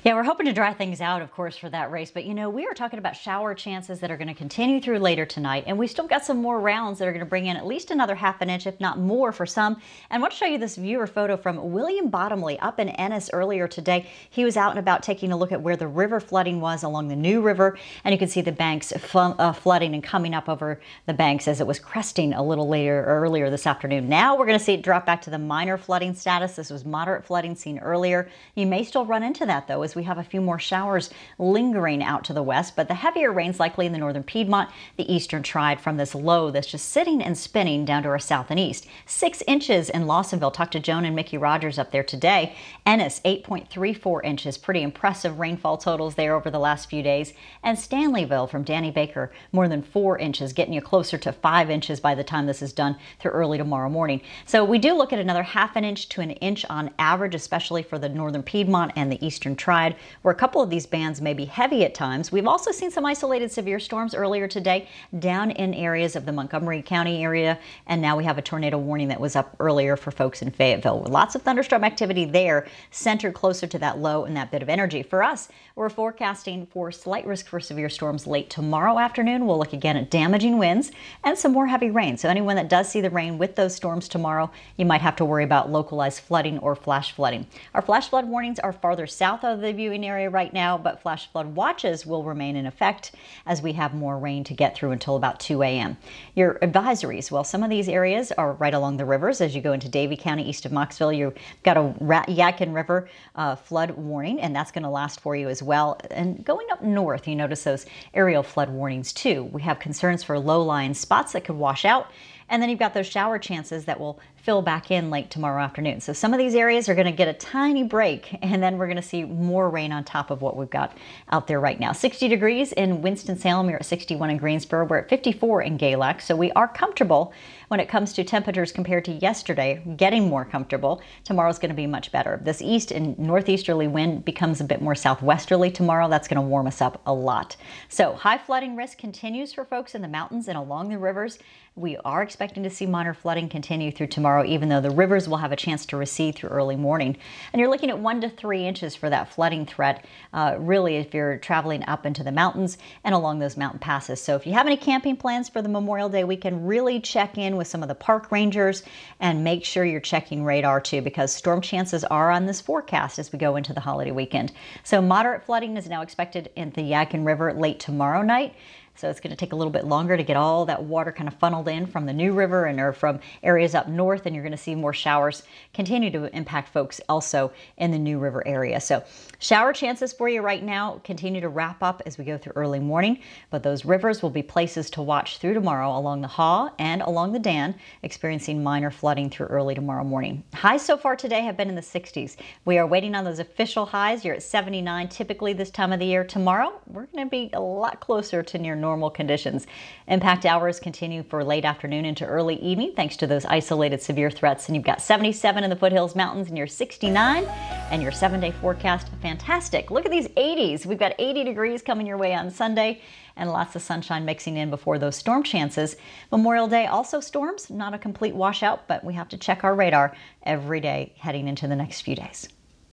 Yeah, we're hoping to dry things out, of course, for that race. But we are talking about shower chances that are going to continue through later tonight. And we still got some more rounds that are going to bring in at least another half an inch, if not more, for some. And I want to show you this viewer photo from William Bottomley up in Ennis earlier today. He was out and about taking a look at where the river flooding was along the New River. And you can see the banks flooding and coming up over the banks as it was cresting a little earlier this afternoon. Now we're going to see it drop back to the minor flooding status. This was moderate flooding seen earlier. You may still run into that, though, as we have a few more showers lingering out to the west, but the heavier rains likely in the northern Piedmont, the eastern Triad, from this low that's just sitting and spinning down to our south and east. 6 inches in Lawsonville. Talked to Joan and Mickey Rogers up there today. Ennis, 8.34 inches. Pretty impressive rainfall totals there over the last few days. And Stanleyville from Danny Baker, more than 4 inches, getting you closer to 5 inches by the time this is done through early tomorrow morning. So we do look at another half an inch to an inch on average, especially for the northern Piedmont and the eastern Triad, where a couple of these bands may be heavy at times. We've also seen some isolated severe storms earlier today down in areas of the Montgomery County area, and now we have a tornado warning that was up earlier for folks in Fayetteville. Lots of thunderstorm activity there, centered closer to that low and that bit of energy. For us, we're forecasting for slight risk for severe storms late tomorrow afternoon. We'll look again at damaging winds and some more heavy rain. So anyone that does see the rain with those storms tomorrow, you might have to worry about localized flooding or flash flooding. Our flash flood warnings are farther south of the viewing area right now, but flash flood watches will remain in effect as we have more rain to get through until about 2 a.m. Your advisories, well, some of these areas are right along the rivers. As you go into Davie County east of Knoxville, you've got a Yadkin River flood warning, and that's going to last for you as well. And going up north, you notice those aerial flood warnings too. We have concerns for low-lying spots that could wash out. And then you've got those shower chances that will fill back in late tomorrow afternoon. So some of these areas are going to get a tiny break, and then we're going to see more rain on top of what we've got out there right now. 60 degrees in Winston-Salem. You're at 61 in Greensboro. We're at 54 in Galax. So we are comfortable when it comes to temperatures compared to yesterday, getting more comfortable. Tomorrow's going to be much better. This east and northeasterly wind becomes a bit more southwesterly tomorrow. That's going to warm us up a lot. So high flooding risk continues for folks in the mountains and along the rivers. We are expecting to see minor flooding continue through tomorrow, even though the rivers will have a chance to recede through early morning. And you're looking at 1 to 3 inches for that flooding threat, really, if you're traveling up into the mountains and along those mountain passes. So if you have any camping plans for the Memorial Day weekend, really check in with some of the park rangers and make sure you're checking radar too, because storm chances are on this forecast as we go into the holiday weekend. So moderate flooding is now expected in the Yadkin River late tomorrow night. So it's going to take a little bit longer to get all that water kind of funneled in from the New River and or from areas up north, and you're going to see more showers continue to impact folks also in the New River area. So shower chances for you right now continue to wrap up as we go through early morning, but those rivers will be places to watch through tomorrow along the Haw and along the Dan, experiencing minor flooding through early tomorrow morning. Highs so far today have been in the 60s. We are waiting on those official highs. You're at 79 typically this time of the year. Tomorrow, we're going to be a lot closer to near normal conditions. Impact hours continue for late afternoon into early evening thanks to those isolated severe threats. And you've got 77 in the Foothills Mountains and you're 69, and your 7-day forecast, fantastic. Look at these 80s. We've got 80 degrees coming your way on Sunday and lots of sunshine mixing in before those storm chances. Memorial Day also storms, not a complete washout, but we have to check our radar every day heading into the next few days.